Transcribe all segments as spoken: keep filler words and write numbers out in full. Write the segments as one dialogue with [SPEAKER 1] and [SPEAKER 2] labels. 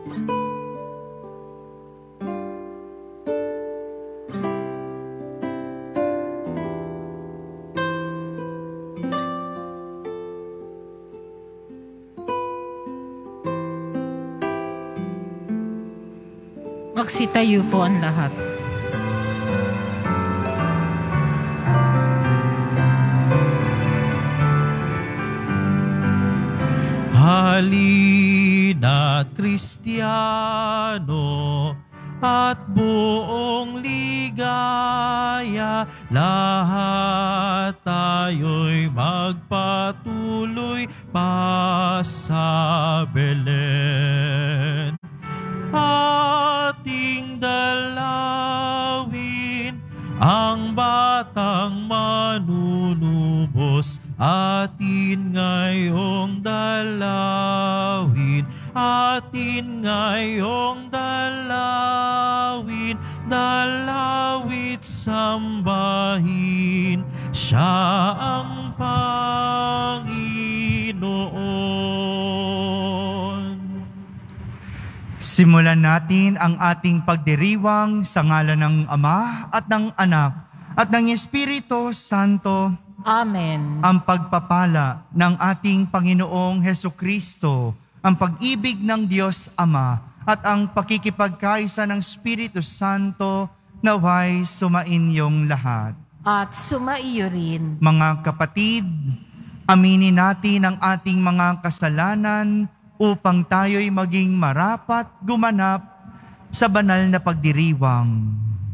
[SPEAKER 1] Magsitayo po ang lahat.
[SPEAKER 2] Halina't Kristiyano at buong ligaya, lahat tayo'y magpatuloy pa sa Belen. Ating dalawin ang batang manunubos, atin ngayong dalawin, atin ngayong dalawin, dalawit sambahin, siya ang Panginoon.
[SPEAKER 3] Simulan natin ang ating pagdiriwang sa ngalan ng Ama at ng Anak at ng Espiritu Santo.
[SPEAKER 1] Amen.
[SPEAKER 3] Ang pagpapala ng ating Panginoong Hesukristo, ang pag-ibig ng Diyos Ama at ang pakikipagkaisa ng Espiritu Santo naway sumainyong lahat.
[SPEAKER 1] At sumaiyo rin.
[SPEAKER 3] Mga kapatid, aminin natin ang ating mga kasalanan upang tayo'y maging marapat gumanap sa banal na pagdiriwang.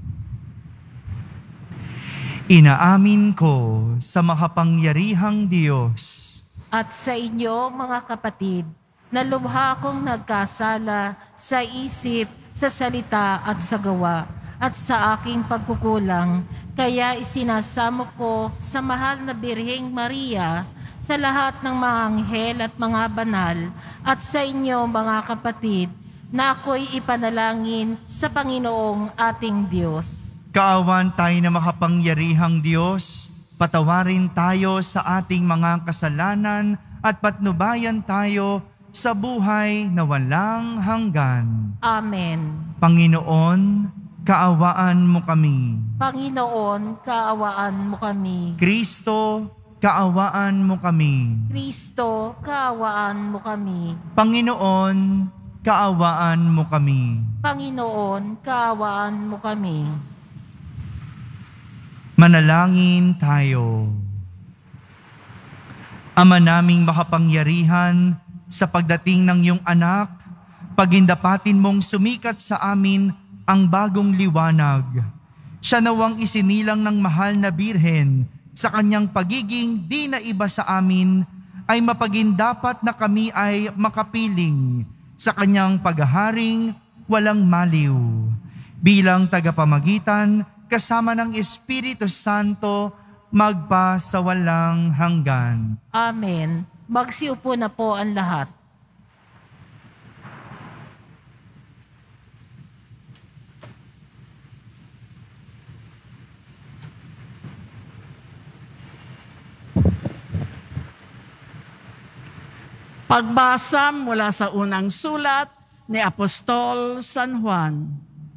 [SPEAKER 3] Inaamin ko sa makapangyarihang Diyos
[SPEAKER 1] at sa inyo, mga kapatid, na lubha akong nagkasala sa isip, sa salita at sa gawa, at sa aking pagkukulang. Kaya isinasamo ko sa mahal na Birheng Maria, sa lahat ng mga anghel at mga banal, at sa inyo, mga kapatid, na ako'y ipanalangin sa Panginoong ating Diyos.
[SPEAKER 3] Kaawan tayo na makapangyarihang Diyos, patawarin tayo sa ating mga kasalanan at patnubayan tayo sa buhay na walang hanggan.
[SPEAKER 1] Amen.
[SPEAKER 3] Panginoon, kaawaan mo kami.
[SPEAKER 1] Panginoon, kaawaan mo kami.
[SPEAKER 3] Kristo, kaawaan mo kami.
[SPEAKER 1] Kristo, kaawaan mo kami.
[SPEAKER 3] Panginoon, kaawaan mo kami.
[SPEAKER 1] Panginoon, kaawaan mo kami.
[SPEAKER 3] Manalangin tayo. Ama naming makapangyarihan, sa pagdating ng iyong anak, pagindapatin mong sumikat sa amin ang bagong liwanag. Siya nawang isinilang ng mahal na Birhen, sa kanyang pagiging di na iba sa amin, ay mapagindapat na kami ay makapiling sa kanyang paghaharing walang maliw. Bilang tagapamagitan, kasama ng Espiritu Santo, magpa sa walang hanggan.
[SPEAKER 1] Amen. Magsiupo na po ang lahat.
[SPEAKER 4] Pagbasa mula sa unang sulat ni Apostol San Juan.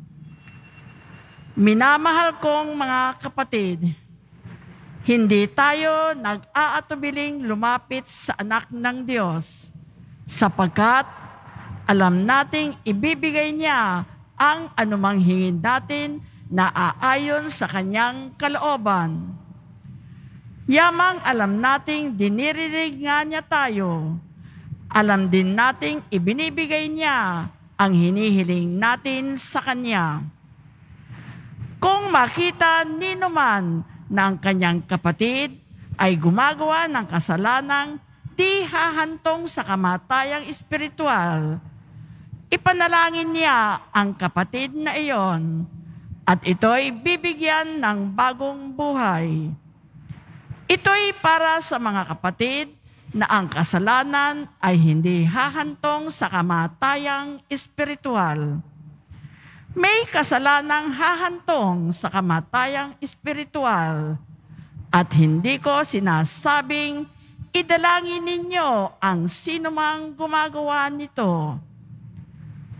[SPEAKER 4] Minamahal kong mga kapatid, hindi tayo nag-aatubiling lumapit sa anak ng Diyos, sapagkat alam nating ibibigay niya ang anumang hingin natin na aayon sa kanyang kalooban. Yamang alam nating dinirinig nga niya tayo, alam din nating ibinibigay niya ang hinihiling natin sa kanya. Kung makita nino man na ang kanyang kapatid ay gumagawa ng kasalanang di hahantong sa kamatayang espiritual, ipanalangin niya ang kapatid na iyon at ito'y bibigyan ng bagong buhay. Ito'y para sa mga kapatid na ang kasalanan ay hindi hahantong sa kamatayang espiritual. May kasalanang hahantong sa kamatayang espiritual at hindi ko sinasabing idalangin ninyo ang sinumang gumagawa nito.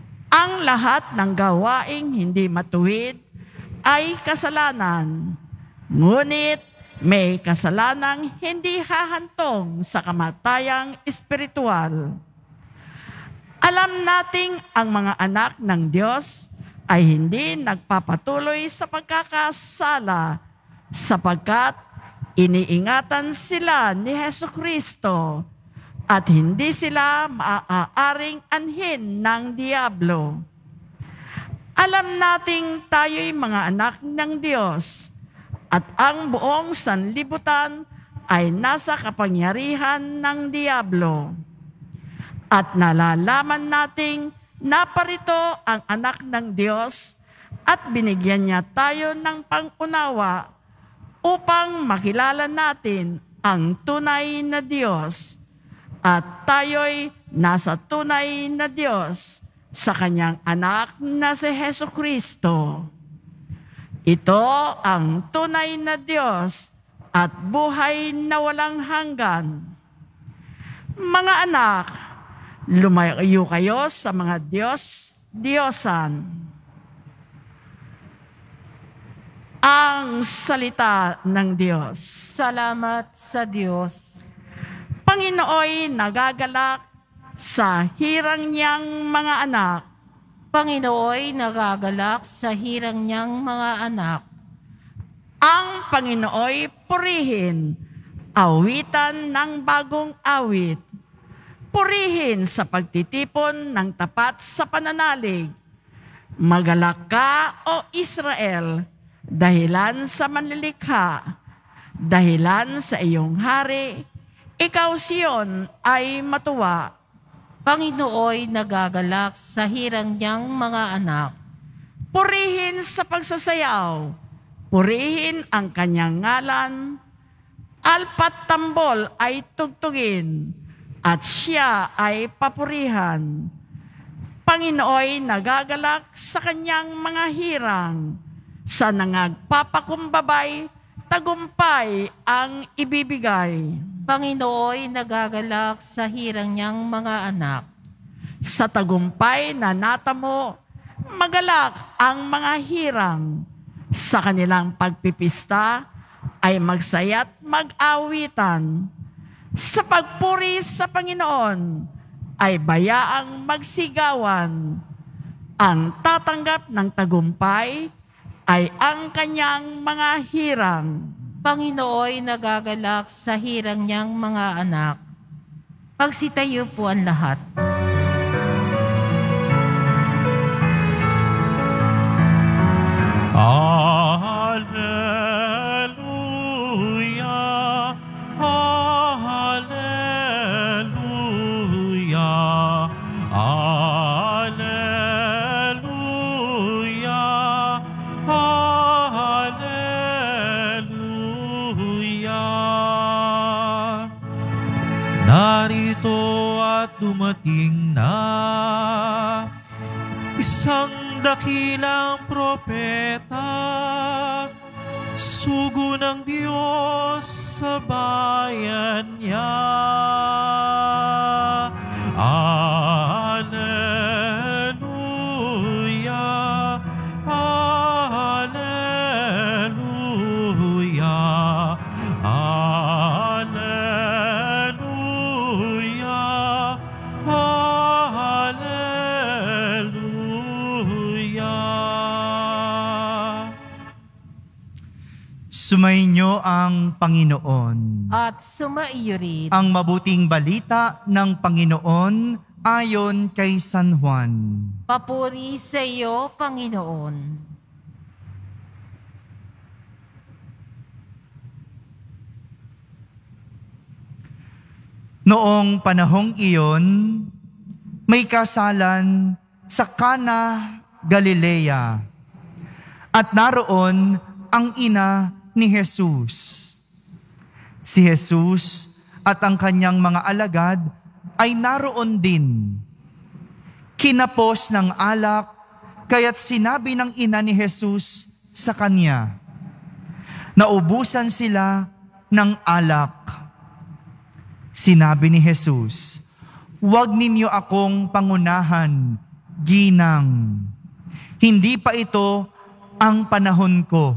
[SPEAKER 4] Ang lahat ng gawaing hindi matuwid ay kasalanan, ngunit may kasalanang hindi hahantong sa kamatayang espiritual. Alam nating ang mga anak ng Diyos ay hindi nagpapatuloy sa pagkakasala sapagkat iniingatan sila ni Hesukristo at hindi sila maaaring anhin ng Diablo. Alam nating tayo'y mga anak ng Diyos at ang buong sanlibutan ay nasa kapangyarihan ng Diablo. At nalalaman nating naparito ang anak ng Diyos at binigyan niya tayo ng pangunawa upang makilala natin ang tunay na Diyos. At tayo'y nasa tunay na Diyos sa Kanyang anak na si Hesukristo. Ito ang tunay na Diyos at buhay na walang hanggan. Mga anak, lumayo kayo sa mga Diyos, Diyosan. Ang salita ng Diyos.
[SPEAKER 1] Salamat sa Diyos.
[SPEAKER 4] Panginooy nagagalak sa hirang niyang mga anak.
[SPEAKER 1] Panginooy nagagalak sa hirang niyang mga anak.
[SPEAKER 4] Ang Panginooy purihin, awitan ng bagong awit. Purihin sa pagtitipon ng tapat sa pananalig. Magalak ka, O Israel, dahilan sa manlilikha, dahilan sa iyong hari, ikaw Sion ay matuwa.
[SPEAKER 1] Panginooy nagagalak sa hirang niyang mga anak.
[SPEAKER 4] Purihin sa pagsasayaw, purihin ang kanyang ngalan, alpat tambol ay tugtugin, at siya ay papurihan. Panginooy nagagalak sa kanyang mga hirang, sa nangagpapakumbabay, tagumpay ang ibibigay.
[SPEAKER 1] Panginooy nagagalak sa hirang niyang mga anak.
[SPEAKER 4] Sa tagumpay na natamo, magalak ang mga hirang. Sa kanilang pagpipista ay magsaya't mag-awitan. Sa pagpuri sa Panginoon ay bayaang magsigawan. Ang tatanggap ng tagumpay ay ang kanyang mga hirang.
[SPEAKER 1] Panginooy nagagalak sa hirang niyang mga anak. Pagsitayo po ang lahat.
[SPEAKER 2] Hallelujah, hallelujah, hallelujah, hallelujah. Narito at dumating na isang dakilang propeta, sugo ng Diyos sa bayan niya. Alleluia, alleluia, alleluia, alleluia.
[SPEAKER 3] Sumainyo ang Panginoon.
[SPEAKER 1] At sumaiyo rin.
[SPEAKER 3] Ang mabuting balita ng Panginoon ayon kay San Juan.
[SPEAKER 1] Papuri sa iyo, Panginoon.
[SPEAKER 3] Noong panahong iyon, may kasalan sa Kana, Galilea. At naroon ang ina ni Jesus. Si Jesus at ang kanyang mga alagad ay naroon din. Kinapos ng alak, kaya't sinabi ng ina ni Jesus sa kanya, naubusan sila ng alak. Sinabi ni Jesus, huwag ninyo akong pangunahan, ginang. Hindi pa ito ang panahon ko.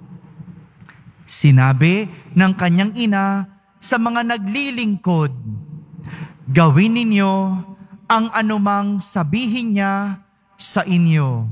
[SPEAKER 3] Sinabi ng kanyang ina sa mga naglilingkod, gawin ninyo ang anumang sabihin niya sa inyo.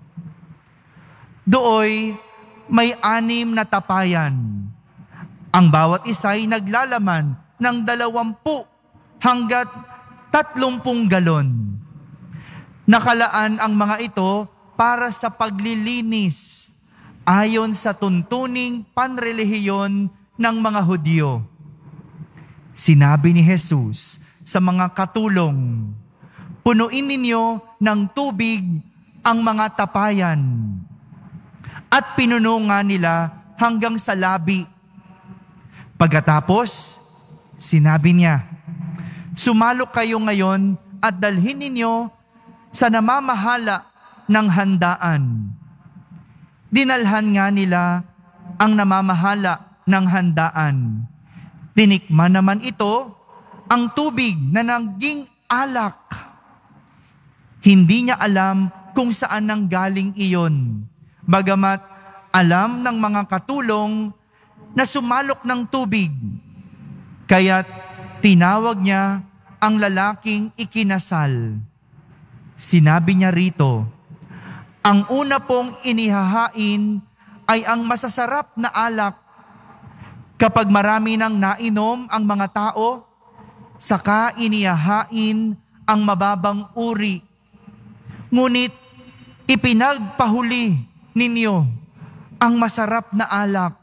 [SPEAKER 3] Dooy may anim na tapayan. Ang bawat isa'y naglalaman ng dalawampu hanggat tatlumpung galon. Nakalaan ang mga ito para sa paglilinis ayon sa tuntuning panrelihiyon ng mga Hudyo. Sinabi ni Jesus sa mga katulong, punuin ninyo ng tubig ang mga tapayan. At pinuno nga nila hanggang sa labi. Pagkatapos, sinabi niya, sumalok kayo ngayon at dalhin ninyo sa namamahala ng handaan. Dinalhan nga nila ang namamahala ng handaan. Tinikman naman ito ang tubig na naging alak. Hindi niya alam kung saan nanggaling iyon. Bagamat alam ng mga katulong na sumalok ng tubig. Kaya't tinawag niya ang lalaking ikinasal. Sinabi niya rito, ang una pong inihahain ay ang masasarap na alak. Kapag marami nang nainom ang mga tao, saka inihahain ang mababang uri. Ngunit ipinagpahuli ninyo ang masarap na alak.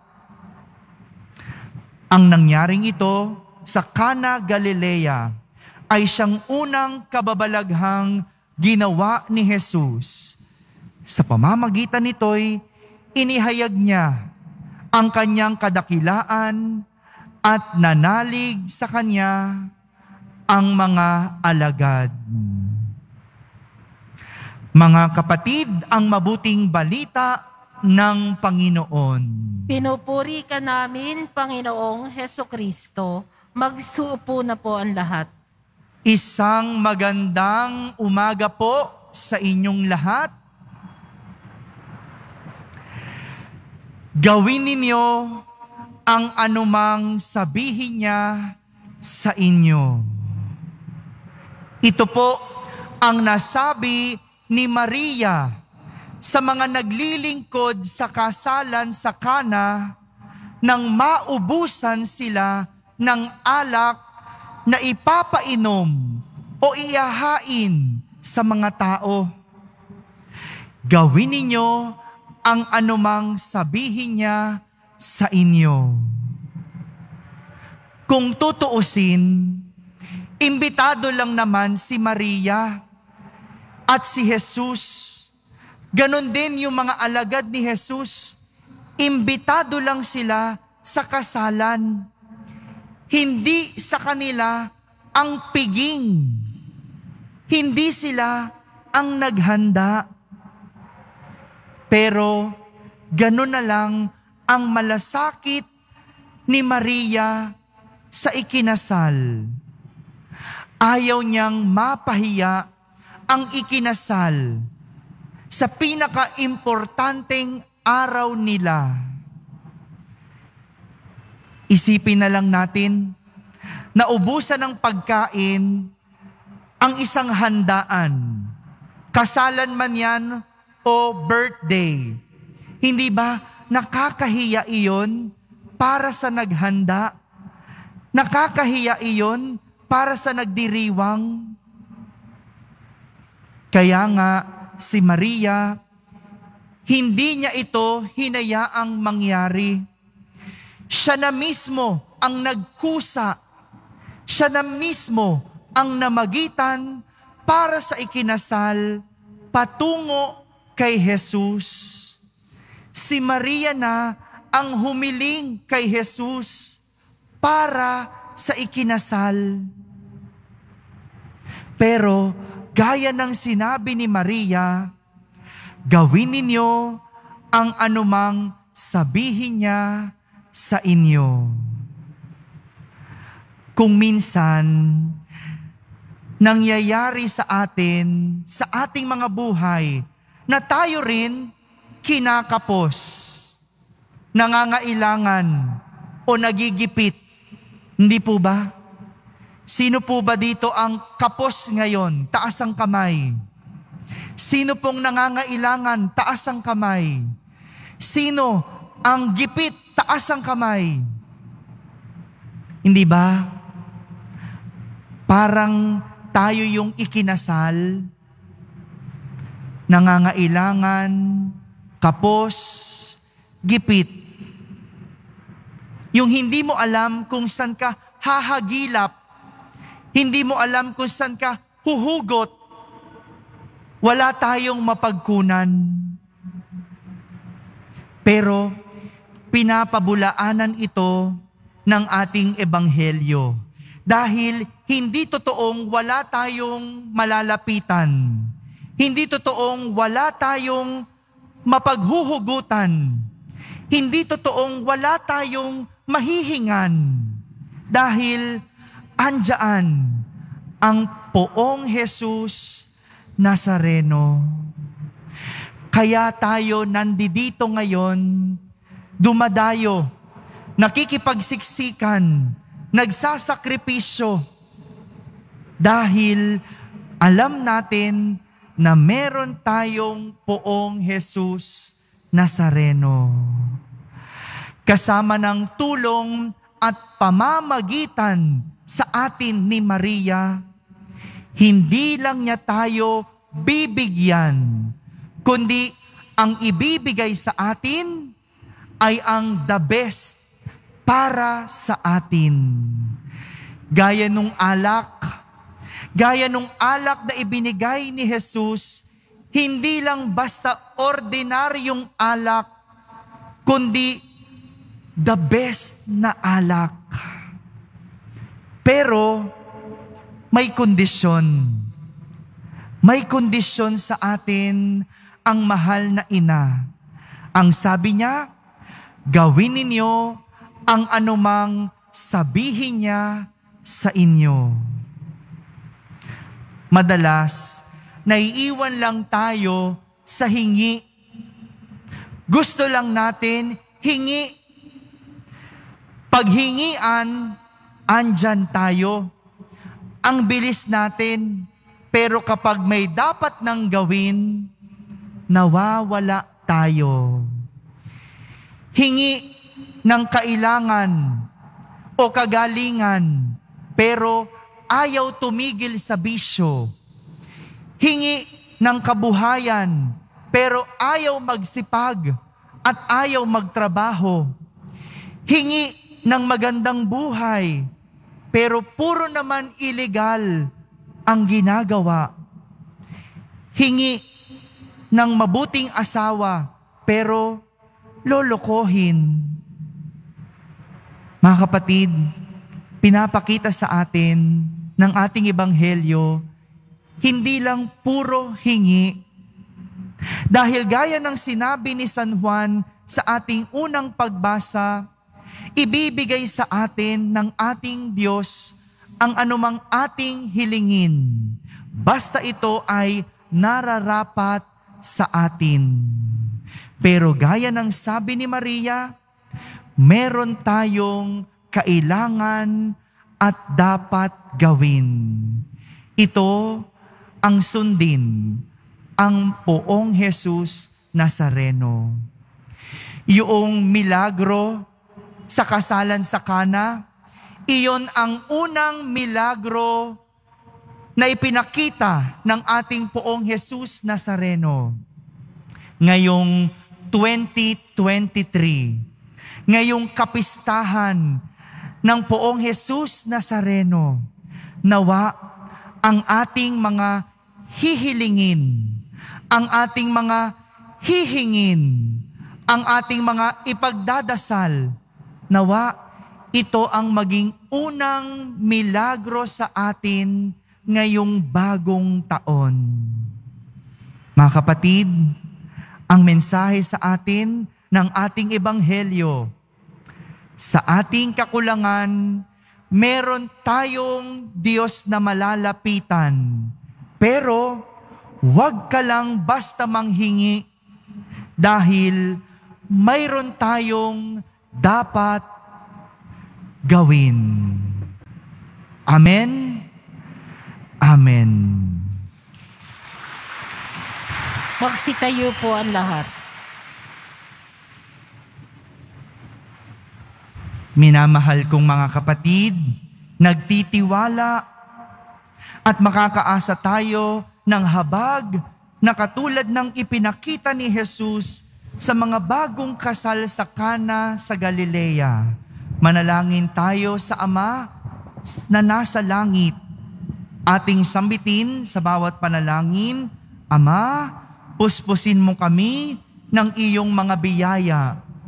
[SPEAKER 3] Ang nangyaring ito sa Cana, Galilea ay siyang unang kababalaghang ginawa ni Jesus. Sa pamamagitan nito'y inihayag niya ang kanyang kadakilaan at nanalig sa kanya ang mga alagad. Mga kapatid, ang mabuting balita ng Panginoon.
[SPEAKER 1] Pinupuri ka namin, Panginoong Hesukristo. Magsuupo na po ang lahat.
[SPEAKER 3] Isang magandang umaga po sa inyong lahat. Gawin ninyo ang anumang sabihin niya sa inyo. Ito po ang nasabi ni Maria sa mga naglilingkod sa kasalan sa Cana nang maubusan sila ng alak na ipapainom o iyahain sa mga tao. Gawin ninyo ang anumang sabihin niya sa inyo. Kung tutuusin, imbitado lang naman si Maria at si Jesus. Ganon din yung mga alagad ni Jesus. Imbitado lang sila sa kasalan. Hindi sa kanila ang piging. Hindi sila ang naghanda. Pero ganon na lang ang malasakit ni Maria sa ikinasal. Ayaw niyang mapahiya ang ikinasal sa pinaka-importanteng araw nila. Isipin na lang natin na ubusan ng pagkain ang isang handaan. Kasalan man yan o birthday. Hindi ba nakakahiya iyon para sa naghanda? Nakakahiya iyon para sa nagdiriwang? Kaya nga, si Maria, hindi niya ito hinayaang mangyari. Siya na mismo ang nagkusa. Siya na mismo ang namagitan para sa ikinasal patungo kay Jesus. Si Maria na ang humiling kay Jesus para sa ikinasal. Pero gaya ng sinabi ni Maria, gawin ninyo ang anumang sabihin niya sa inyo. Kung minsan, nangyayari sa atin, sa ating mga buhay, na tayo rin kinakapos, nangangailangan o nagigipit. Hindi po ba? Sino po ba dito ang kapos ngayon? Taas ang kamay. Sino pong nangangailangan? Taas ang kamay. Sino ang gipit? Taas ang kamay. Hindi ba? Parang tayo yung ikinasal, nangangailangan, kapos, gipit. Yung hindi mo alam kung saan ka hahagilap, hindi mo alam kung saan ka huhugot, wala tayong mapagkunan. Pero pinapabulaanan ito ng ating ebanghelyo. Dahil hindi totoong wala tayong malalapitan. Hindi totoong wala tayong mapaghuhugutan. Hindi totoong wala tayong mahihingan. Dahil andyan ang poong Jesus Nazareno. Kaya tayo nandito ngayon, dumadayo, nakikipagsiksikan, nagsasakripisyo, dahil alam natin na meron tayong poong Jesus Nazareno. Kasama ng tulong at pamamagitan sa atin ni Maria, hindi lang niya tayo bibigyan, kundi ang ibibigay sa atin ay ang the best para sa atin. Gaya nung alak, gaya nung alak na ibinigay ni Jesus, hindi lang basta ordinaryong alak, kundi the best na alak. Pero may kondisyon. May kondisyon sa atin ang mahal na ina. Ang sabi niya, gawin ninyo ang anumang sabihin niya sa inyo. Madalas, naiiwan lang tayo sa hingi. Gusto lang natin hingi. Paghingian, andyan tayo. Ang bilis natin, pero kapag may dapat nang gawin, nawawala tayo. Hingi ng kailangan o kagalingan, pero ayaw tumigil sa bisyo. Hingi ng kabuhayan, pero ayaw magsipag at ayaw magtrabaho. Hingi ng magandang buhay, pero puro naman illegal ang ginagawa. Hingi ng mabuting asawa, pero lolokohin. Mga kapatid, pinapakita sa atin ng ating ebanghelyo, hindi lang puro hingi. Dahil gaya ng sinabi ni San Juan sa ating unang pagbasa, ibibigay sa atin ng ating Diyos ang anumang ating hilingin, basta ito ay nararapat sa atin. Pero gaya ng sabi ni Maria, meron tayong kailangan at dapat gawin. Ito ang sundin, ang poong Jesus Nazareno. Yung milagro sa kasalan sa Kana, iyon ang unang milagro na ipinakita ng ating poong Jesus Nazareno. Ngayong twenty twenty-three, ngayong kapistahan ng poong Jesus Nazareno, nawa ang ating mga hihilingin, ang ating mga hihingin, ang ating mga ipagdadasal, nawa ito ang maging unang milagro sa atin ngayong bagong taon. Mga kapatid, ang mensahe sa atin ng ating ebanghelyo, sa ating kakulangan, meron tayong Diyos na malalapitan. Pero, huwag ka lang basta manghingi dahil mayroon tayong dapat gawin. Amen? Amen.
[SPEAKER 1] Magsitayo po ang lahat.
[SPEAKER 3] Minamahal kong mga kapatid, nagtitiwala at makakaasa tayo ng habag na katulad ng ipinakita ni Jesus sa mga bagong kasal sa Kana sa Galilea. Manalangin tayo sa Ama na nasa langit. Ating sambitin sa bawat panalangin, Ama, puspusin mo kami ng iyong mga biyaya.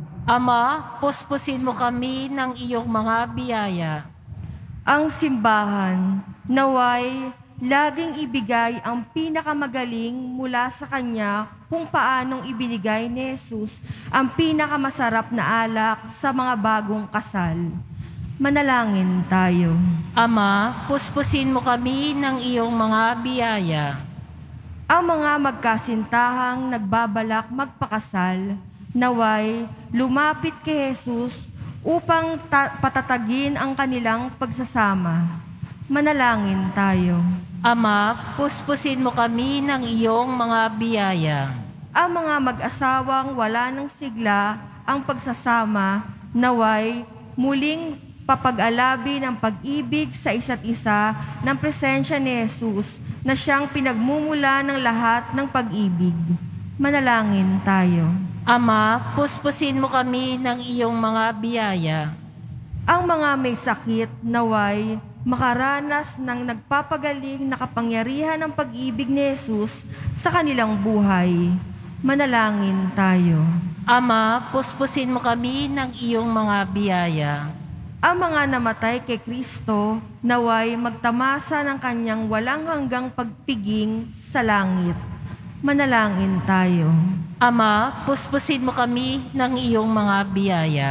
[SPEAKER 1] Ama, puspusin mo kami ng iyong mga biyaya.
[SPEAKER 5] Ang simbahan naway laging ibigay ang pinakamagaling mula sa Kanya kung paanong ibinigay ni Jesus ang pinakamasarap na alak sa mga bagong kasal. Manalangin tayo.
[SPEAKER 1] Ama, puspusin mo kami ng iyong mga biyaya.
[SPEAKER 5] Ang mga magkasintahang nagbabalak magpakasal, naway lumapit kay Jesus upang ta- patatagin ang kanilang pagsasama. Manalangin tayo.
[SPEAKER 1] Ama, puspusin mo kami ng iyong mga biyaya.
[SPEAKER 5] Ang mga mag-asawang wala ng sigla ang pagsasama, naway muling papag-alabi ng pag-ibig sa isa't isa ng presensya ni Jesus na siyang pinagmumula ng lahat ng pag-ibig. Manalangin tayo.
[SPEAKER 1] Ama, puspusin mo kami ng iyong mga biyaya.
[SPEAKER 5] Ang mga may sakit, naway makaranas ng nagpapagaling na kapangyarihan ng pag-ibig ni Jesus sa kanilang buhay. Manalangin tayo.
[SPEAKER 1] Ama, puspusin mo kami ng iyong mga biyaya.
[SPEAKER 5] Ang mga namatay kay Kristo, naway magtamasa ng kanyang walang hanggang pagpiging sa langit. Manalangin tayo.
[SPEAKER 1] Ama, puspusin mo kami ng iyong mga biyaya.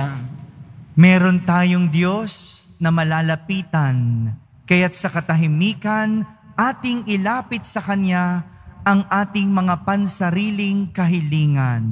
[SPEAKER 3] Meron tayong Diyos na malalapitan, kaya't sa katahimikan, ating ilapit sa Kanya ang ating mga pansariling kahilingan.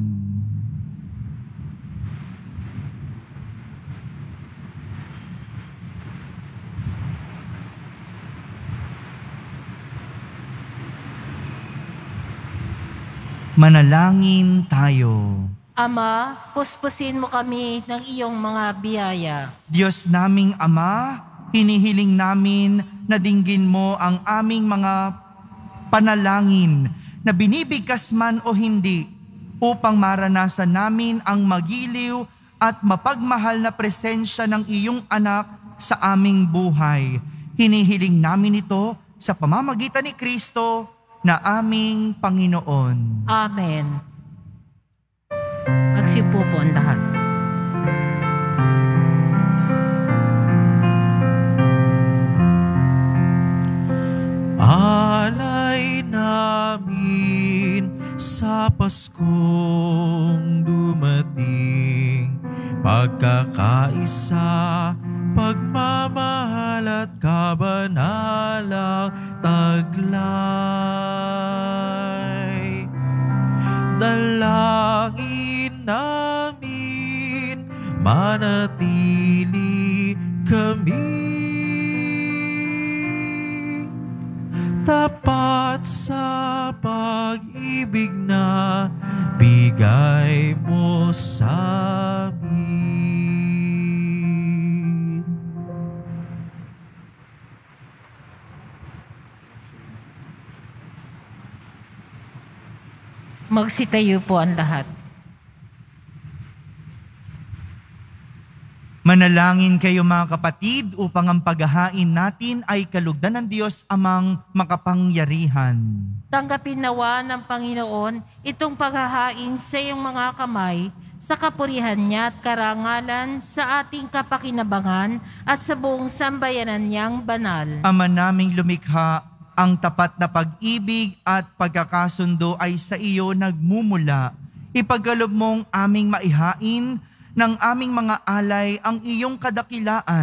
[SPEAKER 3] Manalangin tayo.
[SPEAKER 1] Ama, puspusin mo kami ng iyong mga biyaya.
[SPEAKER 3] Diyos naming Ama, hinihiling namin na dinggin mo ang aming mga panalangin na binibigkas man o hindi upang maranasan namin ang magiliw at mapagmahal na presensya ng iyong anak sa aming buhay. Hinihiling namin ito sa pamamagitan ni Kristo na aming Panginoon.
[SPEAKER 1] Amen. Magsiupo po ang lahat.
[SPEAKER 2] Alay namin sa Paskong dumating, pagkakaisa, pagmamahal at kabanalang taglay. Dalangin namin, manatili kami tapat sa pag-ibig na bigay mo sa amin.
[SPEAKER 1] Magsitayo po ang lahat.
[SPEAKER 3] Manalangin kayo mga kapatid upang ang paghahain natin ay kalugdan ng Diyos Amang makapangyarihan.
[SPEAKER 1] Tanggapin nawa ng Panginoon itong paghahain sa iyong mga kamay sa kapurihan niya at karangalan sa ating kapakinabangan at sa buong sambayanan niyang banal.
[SPEAKER 3] Ama naming lumikha, ang tapat na pag-ibig at pagkakasundo ay sa iyo nagmumula. Ipagkaloob mong aming maihain ng aming mga alay ang iyong kadakilaan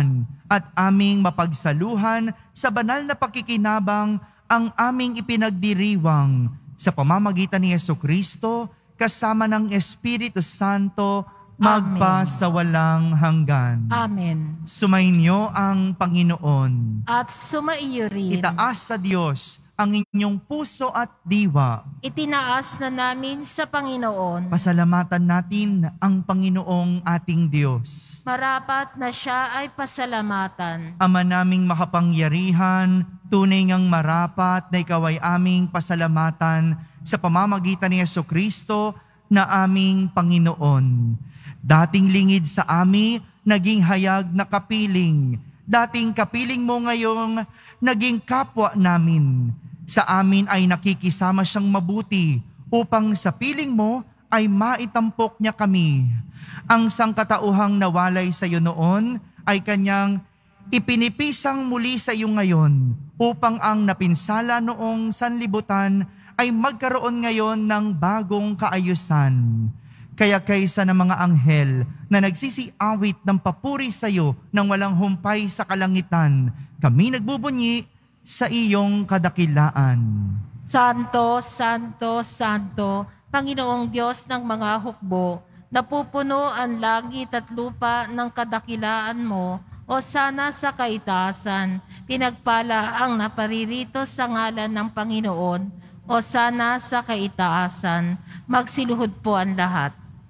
[SPEAKER 3] at aming mapagsaluhan sa banal na pakikinabang ang aming ipinagdiriwang sa pamamagitan ni Jesucristo kasama ng Espiritu Santo magpa
[SPEAKER 1] Amen.
[SPEAKER 3] sa walang hanggan.
[SPEAKER 1] Amen.
[SPEAKER 3] Sumainyo ang Panginoon.
[SPEAKER 1] At sumaiyo rin.
[SPEAKER 3] Itaas sa Diyos ang inyong puso at diwa.
[SPEAKER 1] Itinaas na namin sa Panginoon.
[SPEAKER 3] Pasalamatan natin ang Panginoong ating Diyos.
[SPEAKER 1] Marapat na siya ay pasalamatan.
[SPEAKER 3] Ama naming makapangyarihan, tunay ngang marapat na ikaw ay aming pasalamatan sa pamamagitan ni Jesucristo na aming Panginoon. Dating lingid sa ami, naging hayag na kapiling. Dating kapiling mo ngayong naging kapwa namin. Sa amin ay nakikisama siyang mabuti upang sa piling mo ay maitampok niya kami. Ang sangkatauhang nawalay sa iyo noon ay kanyang ipinipisang muli sa iyo ngayon upang ang napinsala noong sanlibutan ay magkaroon ngayon ng bagong kaayusan. Kaya kaysa ng mga anghel na nagsisiawit ng papuri sa iyo nang walang humpay sa kalangitan, kami nagbubunyi sa iyong kadakilaan.
[SPEAKER 1] Santo, Santo, Santo, Panginoong Diyos ng mga hukbo, napupuno ang langit at lupa ng kadakilaan mo, o sana sa kaitaasan, pinagpala ang naparirito sa ngalan ng Panginoon, o sana sa kaitaasan, magsiluhod po ang lahat.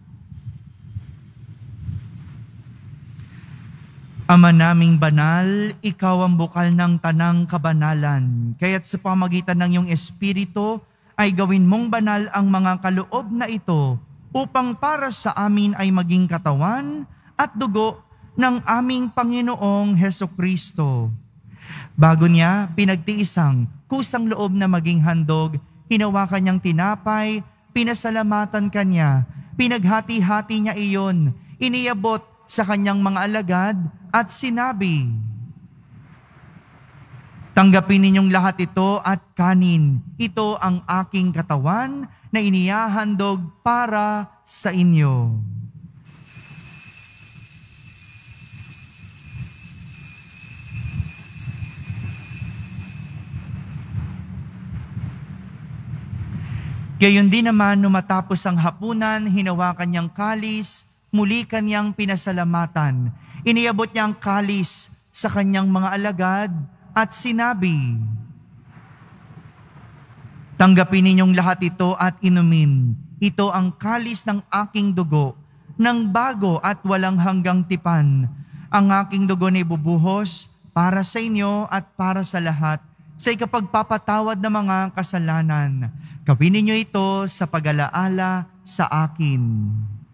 [SPEAKER 3] Ama naming banal, ikaw ang bukal ng tanang kabanalan. Kaya't sa pamagitan ng iyong Espiritu, ay gawin mong banal ang mga kaloob na ito upang para sa amin ay maging katawan at dugo ng aming Panginoong Hesukristo. Bago niya pinagtiisang kusang loob na maging handog, hinawakan niyang tinapay, pinasalamatan kanya, pinaghati-hati niya iyon, iniabot sa kanyang mga alagad at sinabi, "Tanggapin ninyong lahat ito at kanin. Ito ang aking katawan na inihahandog para sa inyo." Gayon din naman, nung matapos ang hapunan, hinawakan niyang kalis, muli kanyang pinasalamatan. Iniabot niya ang kalis sa kanyang mga alagad at sinabi, "Tanggapin ninyong lahat ito at inumin. Ito ang kalis ng aking dugo, ng bago at walang hanggang tipan. Ang aking dugo na ibubuhos para sa inyo at para sa lahat, sa ikapagpapatawad ng mga kasalanan. Gawin ninyo ito sa pag-alaala sa akin."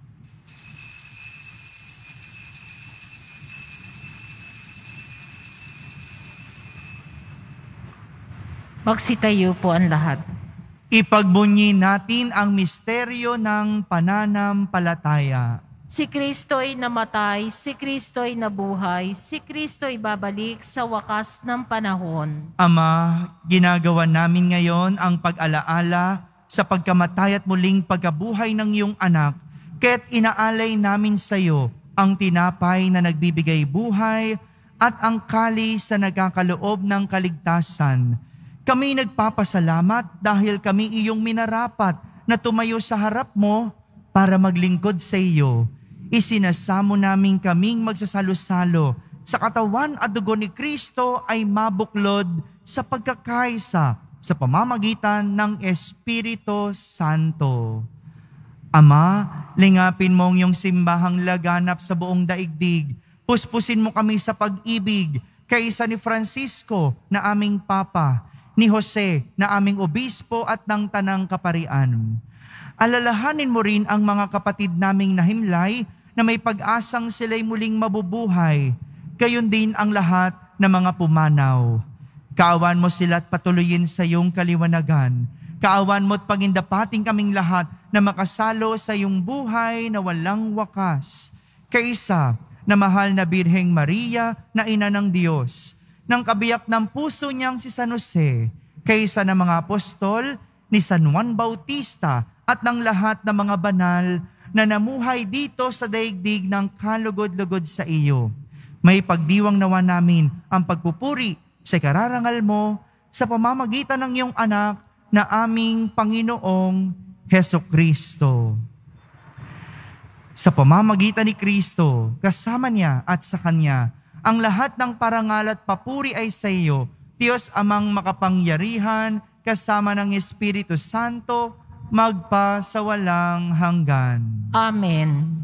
[SPEAKER 1] Magsitayo po ang lahat.
[SPEAKER 3] Ipagbunyi natin ang misteryo ng pananampalataya.
[SPEAKER 1] Si Kristo'y namatay, si Kristo'y nabuhay, si Kristo'y babalik sa wakas ng panahon.
[SPEAKER 3] Ama, ginagawa namin ngayon ang pag-alaala sa pagkamatay at muling pagkabuhay ng iyong anak, kaya't inaalay namin sa iyo ang tinapay na nagbibigay buhay at ang kalis na nagkakaloob ng kaligtasan. Kami nagpapasalamat dahil kami iyong minarapat na tumayo sa harap mo para maglingkod sa iyo. Isinasamo namin kaming magsasalo-salo sa katawan at dugo ni Kristo ay mabuklod sa pagkakaisa sa pamamagitan ng Espiritu Santo. Ama, lingapin mo ang iyong simbahang laganap sa buong daigdig. Puspusin mo kami sa pag-ibig kaysa ni Francisco na aming Papa, ni Jose na aming obispo at ng Tanang Kaparian. Alalahanin mo rin ang mga kapatid naming nahimlay na may pag-asang sila'y muling mabubuhay. Gayon din ang lahat ng mga pumanaw. Kaawan mo sila at patuloyin sa iyong kaliwanagan. Kaawan mo at pagindapating kaming lahat na makasalo sa iyong buhay na walang wakas. Kaisa na mahal na Birheng Maria na ina ng Diyos, ng kabiyak ng puso niyang si San Jose, kaysa ng mga apostol ni San Juan Bautista at ng lahat ng mga banal na namuhay dito sa daigdig ng kalugod-lugod sa iyo. May pagdiwang nawa namin ang pagpupuri sa kararangal mo sa pamamagitan ng iyong anak na aming Panginoong Hesukristo. Sa pamamagitan ni Kristo, kasama niya at sa Kanya, ang lahat ng parangal at papuri ay sa iyo, Diyos Amang makapangyarihan, kasama ng Espiritu Santo, magpa sa walang hanggan.
[SPEAKER 1] Amen.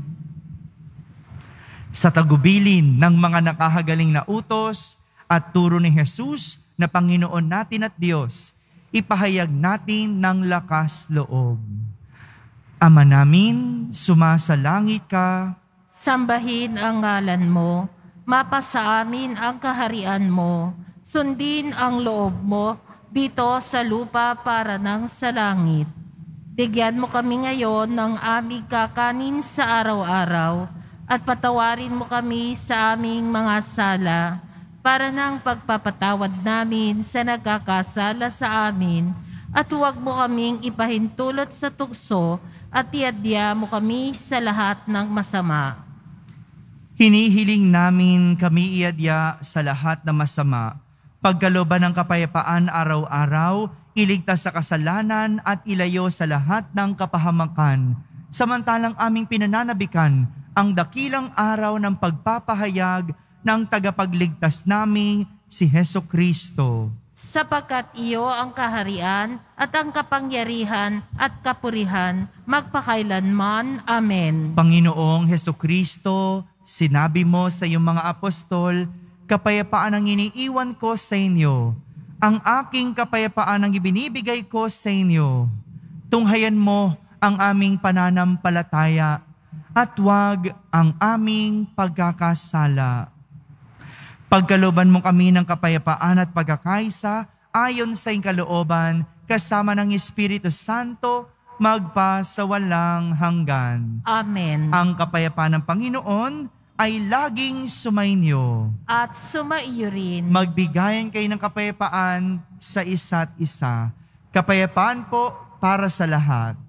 [SPEAKER 3] Sa tagubilin ng mga nakahagaling na utos at turo ni Jesus na Panginoon natin at Diyos, ipahayag natin ng lakas loob. Ama namin, sumasalangit ka.
[SPEAKER 1] Sambahin ang ngalan mo, mapasa amin ang kaharian mo, sundin ang loob mo dito sa lupa para ng sa langit. Bigyan mo kami ngayon ng aming kakanin sa araw-araw at patawarin mo kami sa aming mga sala para ng pagpapatawad namin sa nagkakasala sa amin at huwag mo kaming ipahintulot sa tukso at iadya mo kami sa lahat ng masama.
[SPEAKER 3] Hinihiling namin kami iadya sa lahat ng masama, pagkalooban ng kapayapaan araw-araw, iligtas sa kasalanan at ilayo sa lahat ng kapahamakan, samantalang aming pinananabikan ang dakilang araw ng pagpapahayag ng tagapagligtas naming si Hesukristo.
[SPEAKER 1] Sapagkat iyo ang kaharian at ang kapangyarihan at kapurihan magpakailanman. Amen.
[SPEAKER 3] Panginoong Hesukristo, sinabi mo sa iyong mga apostol, kapayapaan ang iniiwan ko sa inyo. Ang aking kapayapaan ang ibinibigay ko sa inyo. Tunghayan mo ang aming pananampalataya at huwag ang aming pagkakasala. Pagkalooban mo kami ng kapayapaan at pagkakaisa ayon sa iyong kalooban, kasama ng Espiritu Santo, magpa sa walang hanggan.
[SPEAKER 1] Amen.
[SPEAKER 3] Ang kapayapaan ng Panginoon ay laging sumainyo.
[SPEAKER 1] At sumaiyo rin.
[SPEAKER 3] Magbigayan kayo ng kapayapaan sa isa't isa. Kapayapaan po para sa lahat.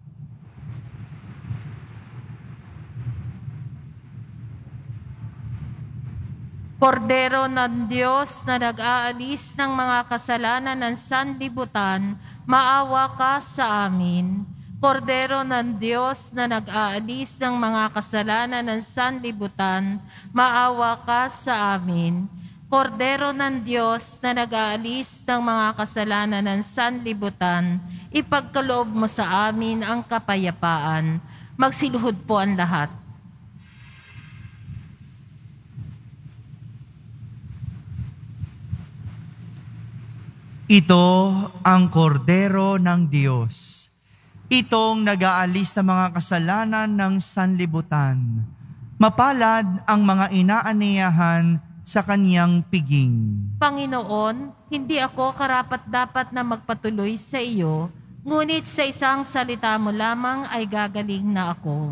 [SPEAKER 1] Kordero ng Diyos na nag-aalis ng mga kasalanan ng sanlibutan, maawa ka sa amin. Kordero ng Diyos na nag-aalis ng mga kasalanan ng sanlibutan, maawa ka sa amin. Kordero ng Diyos na nag-aalis ng mga kasalanan ng sanlibutan, ipagkaloob mo sa amin ang kapayapaan. Magsiluhod po ang lahat.
[SPEAKER 3] Ito ang kordero ng Diyos. Itong nag-aalis ng mga kasalanan ng sanlibutan. Mapalad ang mga inaaniyahan sa kanyang piging.
[SPEAKER 1] Panginoon, hindi ako karapat-dapat na magpatuloy sa iyo, ngunit sa isang salita mo lamang ay gagaling na ako.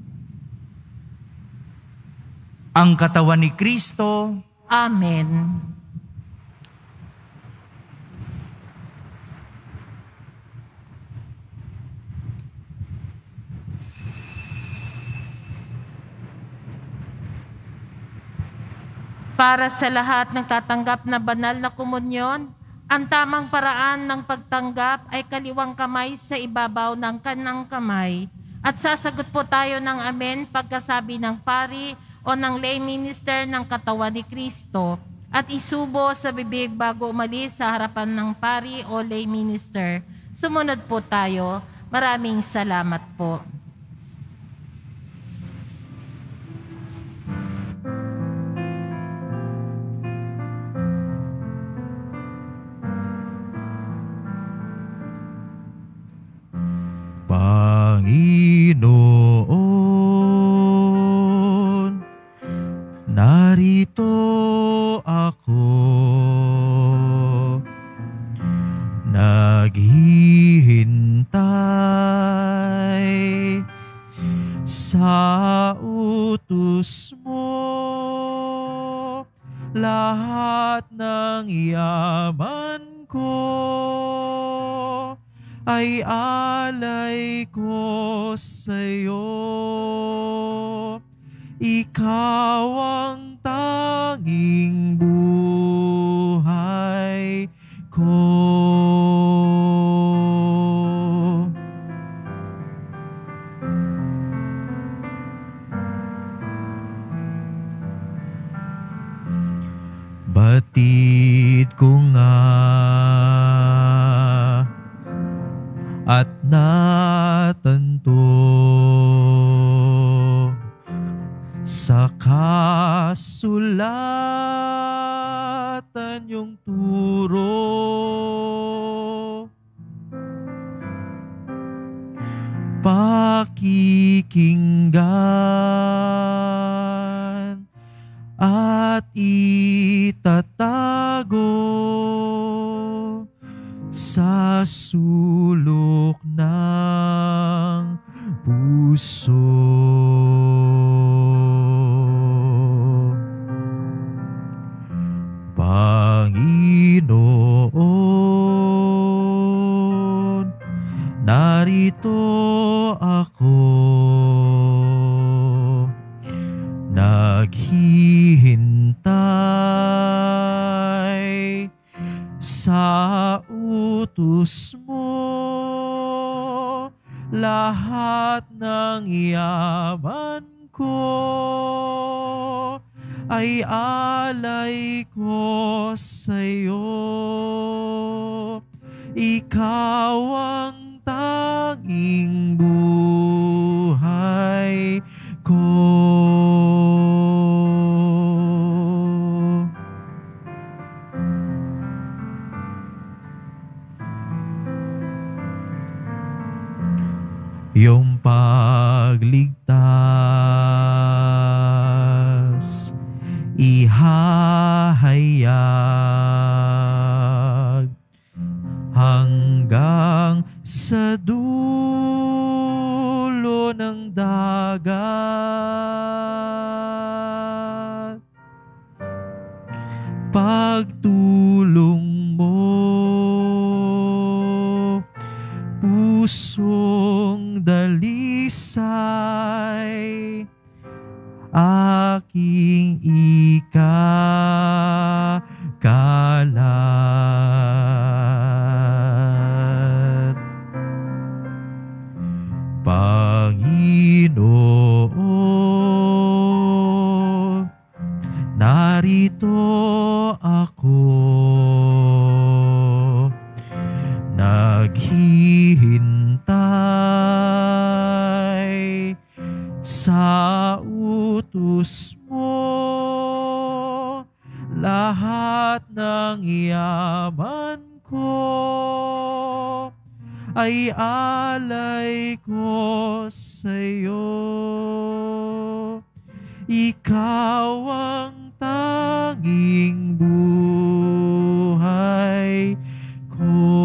[SPEAKER 3] Ang katawan ni Kristo.
[SPEAKER 1] Amen. Para sa lahat ng tatanggap na banal na komunyon, ang tamang paraan ng pagtanggap ay kaliwang kamay sa ibabaw ng kanang kamay. At sasagot po tayo ng amen pagkasabi ng pari o ng lay minister ng katawan ni Kristo at isubo sa bibig bago umalis sa harapan ng pari o lay minister. Sumunod po tayo. Maraming salamat po.
[SPEAKER 2] Panginoon, narito ako, naghihintay sa utos mo. Lahat ng yaman ko ay alay ko sa'yo. ikaw ang tanging buhay ko. Batid ko nga at natanto sa kasulatan yung turo, pakikinggan at itatago sa sulok ng puso. Panginoon, narito ako, naghihintay sa utos mo. Lahat ng yaman ko ay alay ko sa'yo. Ikaw ang tanging buhay ko. Yung pagligtas ihahayag hanggang sa dulo ng dagat. Pagtulong mo, pusong dalisay, aking ikakalat. Panginoon, narito ako, naghihintay sa utos mo. Lahat ng yaman ko ay alay ko sa'yo. Ikaw ang tanging buhay ko.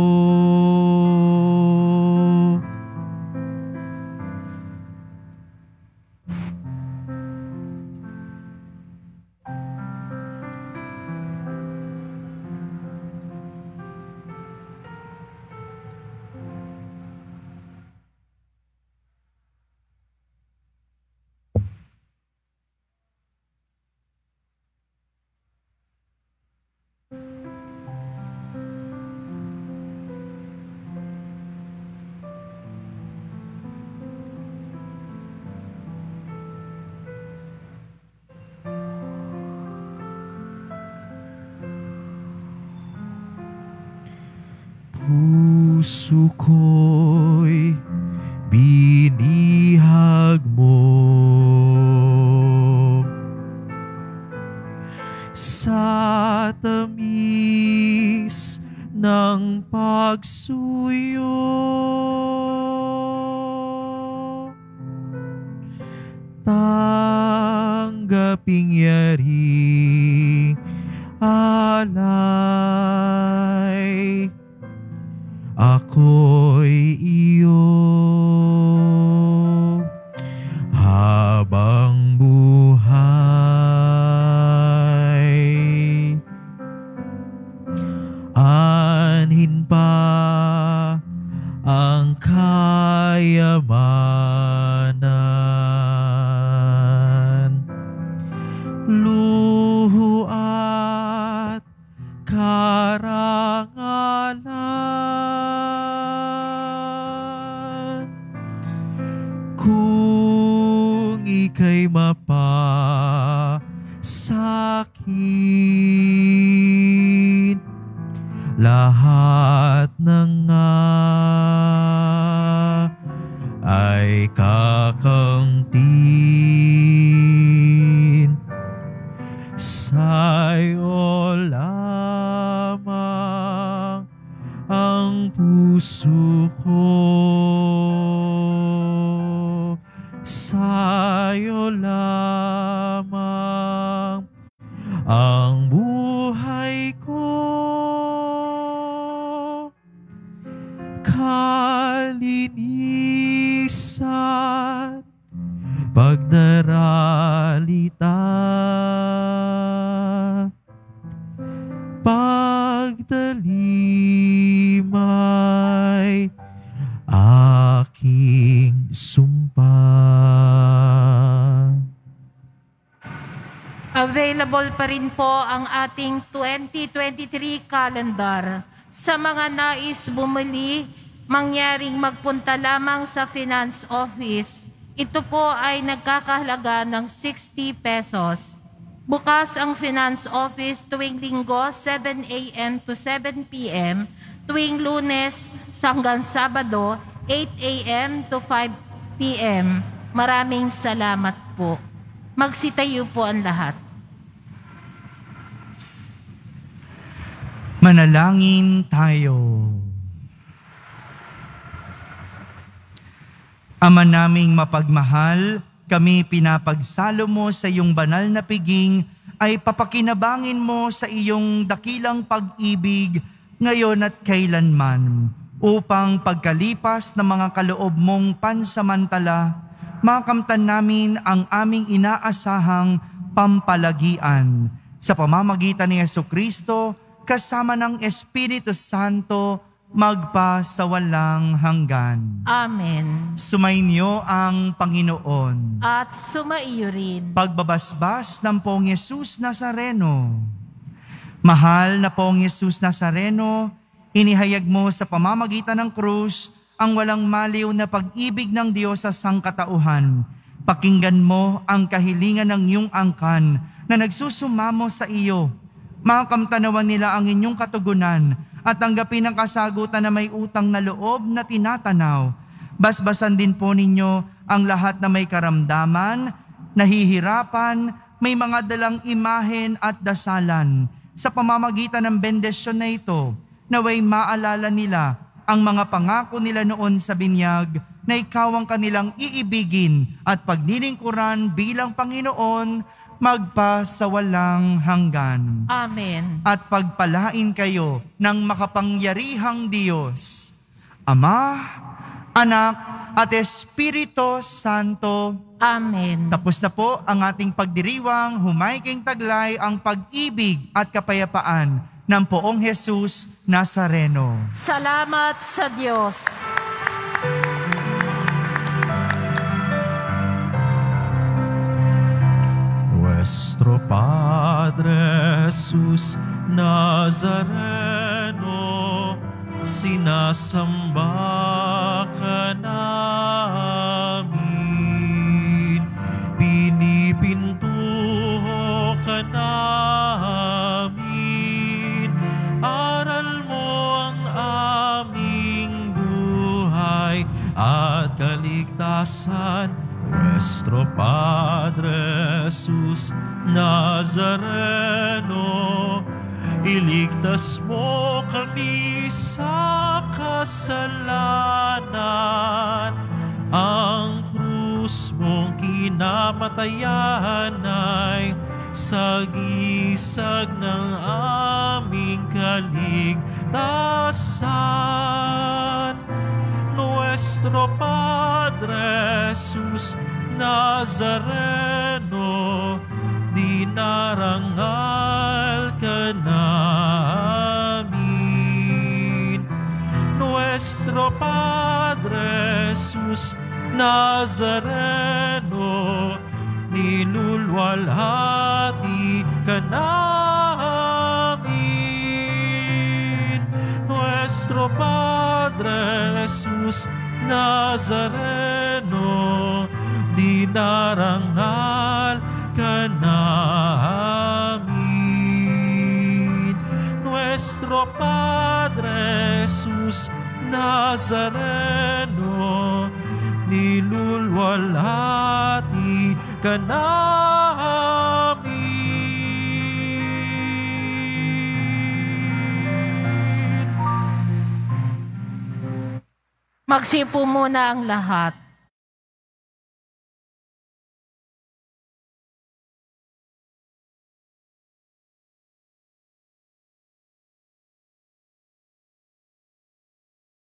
[SPEAKER 2] Puso ko'y binihag mo sa tamis ng pagsuyo. Tanggaping yari alay, ako'y iyo habang buhay. Anhin pa ang kayamanan, kung ika'y mapasakin, lahat ng nga ay kakamtin. Sa'yo lamang ang puso ko, sa'yo lamang ang buhay ko. Kalinisan, pagdaralita, pagdalimay, aking sumpa.
[SPEAKER 1] Available pa rin po ang ating twenty twenty-three calendar. Sa mga nais bumili, mangyaring magpunta lamang sa Finance Office. Ito po ay nagkakahalaga ng sixty pesos. Bukas ang Finance Office tuwing Linggo, seven a m to seven p m, tuwing Lunes hanggang Sabado, eight a m to five p m Maraming salamat po. Magsitayo po ang lahat.
[SPEAKER 3] Manalangin tayo. Ama naming mapagmahal, kami pinapagsalo mo sa iyong banal na piging ay papakinabangin mo sa iyong dakilang pag-ibig ngayon at kailanman, upang pagkalipas ng mga kaloob mong pansamantala, makamtan namin ang aming inaasahang pampalagian. Sa pamamagitan ni Jesucristo, kasama ng Espiritu Santo, magpa sa walang hanggan.
[SPEAKER 1] Amen.
[SPEAKER 3] Sumainyo ang Panginoon.
[SPEAKER 1] At sumaiyo rin.
[SPEAKER 3] Pagbabasbas ng Poong Yesus Nazareno. Mahal na Poong Yesus Nazareno, inihayag mo sa pamamagitan ng krus ang walang maliw na pag-ibig ng Diyos sa sangkatauhan. Pakinggan mo ang kahilingan ng iyong angkan na nagsusumamo sa iyo. Makamtanawan nila ang inyong katugunan at tanggapin ang kasagutan na may utang na loob na tinatanaw. Basbasan din po ninyo ang lahat na may karamdaman, nahihirapan, may mga dalang imahen at dasalan. Sa pamamagitan ng bendisyon na ito, naway maalala nila ang mga pangako nila noon sa binyag na ikaw ang kanilang iibigin at pagnilingkuran bilang Panginoon magpa sa walang hanggan.
[SPEAKER 1] Amen.
[SPEAKER 3] At pagpalain kayo ng makapangyarihang Diyos, Ama, Anak, at Espiritu Santo.
[SPEAKER 1] Amen.
[SPEAKER 3] Tapos na po ang ating pagdiriwang, humayking taglay ang pag-ibig at kapayapaan ng Poong Jesus Nazareno.
[SPEAKER 1] Salamat sa Diyos.
[SPEAKER 2] Nuestro Padre Jesus Nazareno, sinasamba ka namin, pinipintuho ka namin, aral mo ang aming buhay at kaligtasan. Nuestro Padre Jesus Nazareno, iligtas mo kami sa kasalanan. Ang krus mong kinamatayan ay sagisag ng aming kaligtasan. Nuestro Padre Jesus Nazareno, dinarangal ka namin. Nuestro Padre Jesus Nazareno, nilulwalhati ka namin. Nuestro Padre Jesus Nazareno, dinarangal ka namin. Nuestro Padre Jesus Nazareno, nilulwalhati ka namin.
[SPEAKER 1] Magsipo muna ang lahat.